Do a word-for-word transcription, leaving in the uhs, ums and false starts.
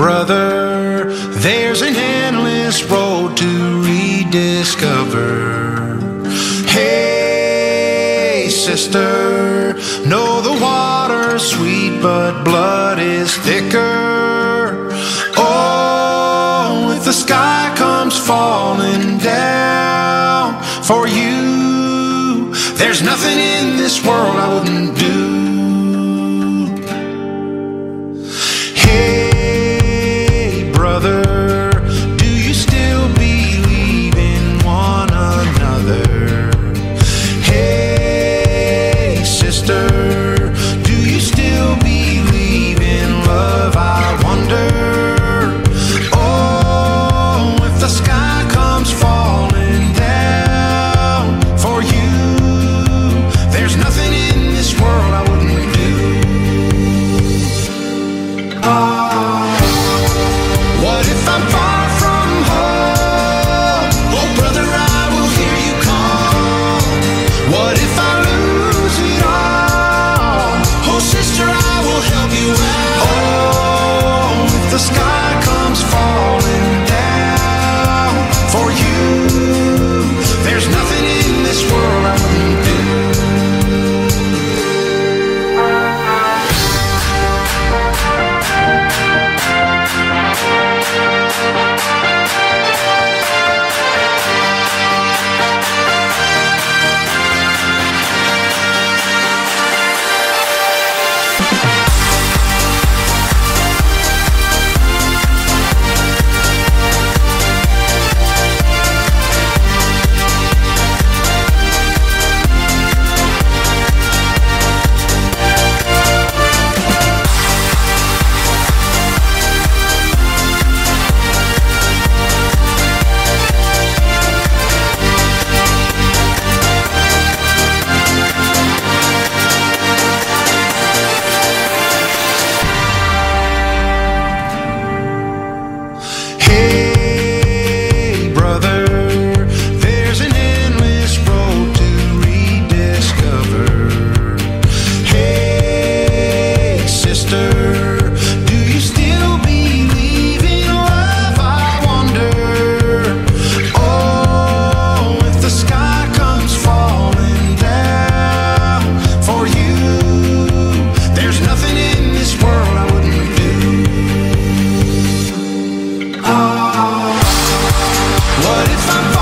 brother, there's an endless road to rediscover. Hey, sister, know the water's sweet, but blood is thicker. Oh, if the sky comes falling down for you, there's nothing in this world I wouldn't do. Hey, brother, do you still believe in one another? Hey, sister, do you still believe in love? I wonder. Oh, if the sky comes falling down for you, there's nothing in this world I wouldn't do. Oh, what if I'm far from home? Oh, brother, I will hear you call. What if I lose it all? Oh, sister, I will help you out. Oh, if the sky comes falling down for you, there's nothing in this world I wouldn't do. Hey, brother, there's an endless road to rediscover. Hey, sister, do you still believe in love? I wonder. Oh, if the sky comes falling down for you, there's nothing in this world I wouldn't do. Oh, what if I'm